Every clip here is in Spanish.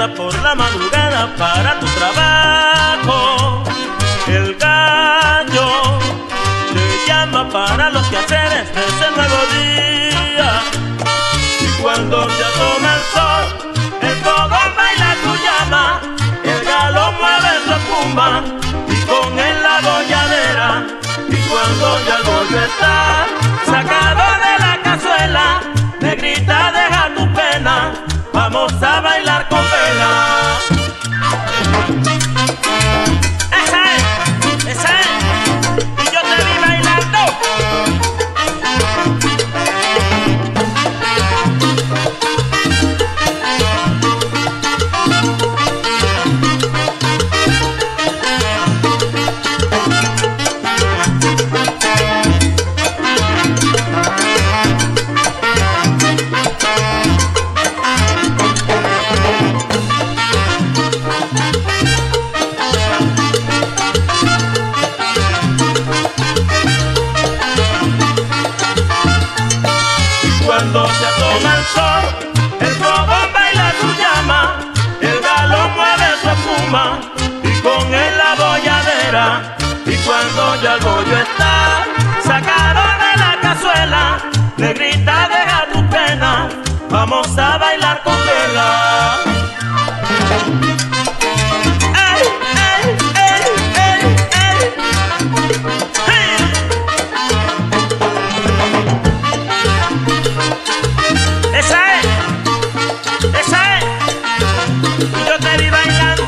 despierta por la madrugada para tu trabajo. El gallo te llama para los quehaceres de ese nuevo día. Y cuando se asoma el sol, el fogón baila tu llama. El galo mueve su espuma y con él la bolladera. Y cuando ya el bollo está sacado de la cazuela, negrita deja tu pena, vamos a bailar con vela. Esa es, y yo te vi bailando. Cuando se asoma el sol, el fogón baila su llama. El galo mueve su espuma y con él la bolladera. Y cuando ya el bollo está sacado de la cazuela, negrita deja tu pena, vamos a bailar con vela. ¡Ey, ey, ey, ey, ey! ¡Hey! Esa es, y yo te vi bailando.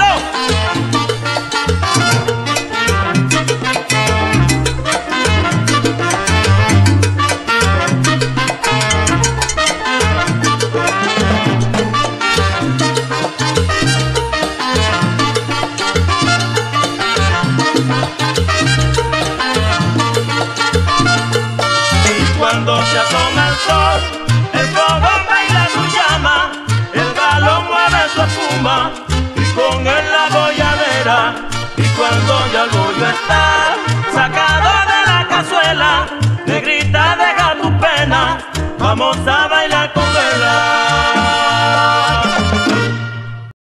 Y cuando se asoma el sol, el fogón baila su llama. El galo mueve su espuma y con él la bolladera. Y cuando ya el bollo está sacado de la cazuela, negrita deja tu pena, vamos a bailar con vela.